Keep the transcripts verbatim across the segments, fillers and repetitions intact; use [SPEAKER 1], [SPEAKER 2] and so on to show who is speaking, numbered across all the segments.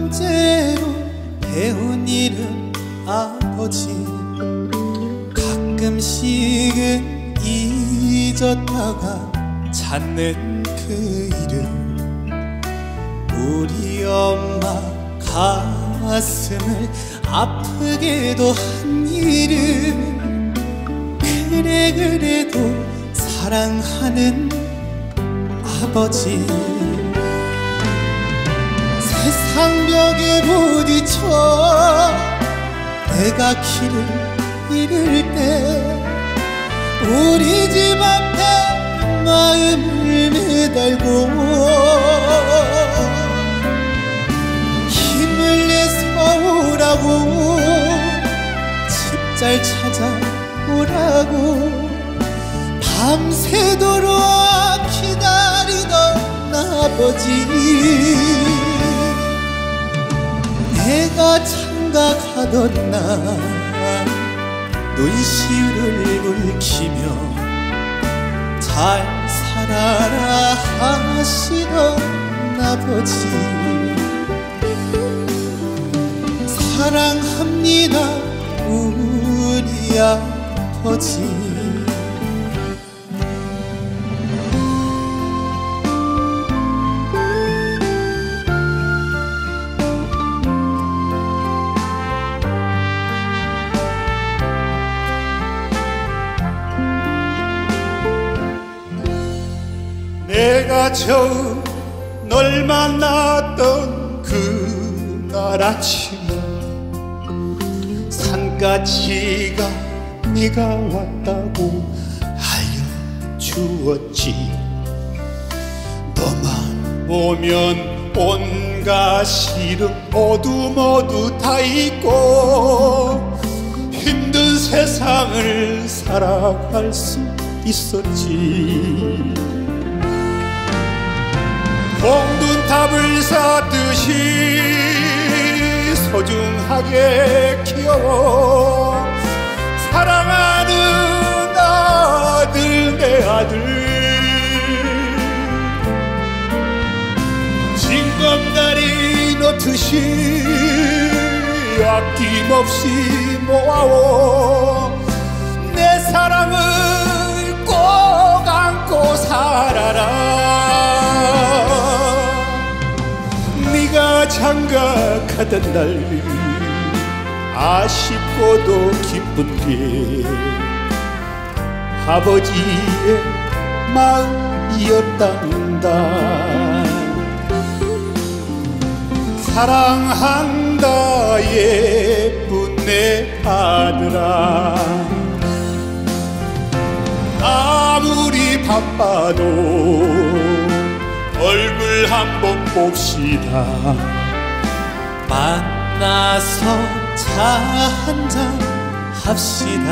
[SPEAKER 1] 번째로 배운 일은 아버지. 가끔씩은 잊었다가 찾는 그 이름. 우리 엄마 가슴을 아프게도 한 이름. 그래 그래도 사랑하는 아버지. 세상 벽에 부딪혀 내가 길을 잃을 때 우리 집 앞에 마음을 매달고 힘을 내서 오라고 집 잘 찾아오라고 밤새도록 기다리던 아버지. 내가 장가가던 날 눈시울을 붉히며 잘 살아라 하시던 아버지. 사랑합니다 우리 아버지.
[SPEAKER 2] 내가 처음 널 만났던 그날 아침 산까지가 네가 왔다고 알려주었지. 너만 보면 온갖 시름 모두 모두 다 잊고 힘든 세상을 살아갈 수 있었지. 봉둔탑을 쌓듯이 소중하게 키워 사랑하는 아들 내 아들. 징검다리 놓듯이 아낌없이 모아오 내 사랑을 꼭 안고 살아라. 네가 장가가던 날 아쉽고도 기쁜 게 아버지의 마음이었단다. 사랑한다 예쁜 내 아들아. 아무리 바빠도 얼굴 한번 봅시다.
[SPEAKER 1] 만나서 차 한잔 합시다.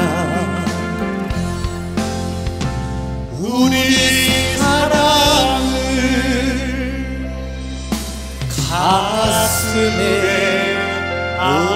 [SPEAKER 2] 우리 사랑을
[SPEAKER 1] 가슴에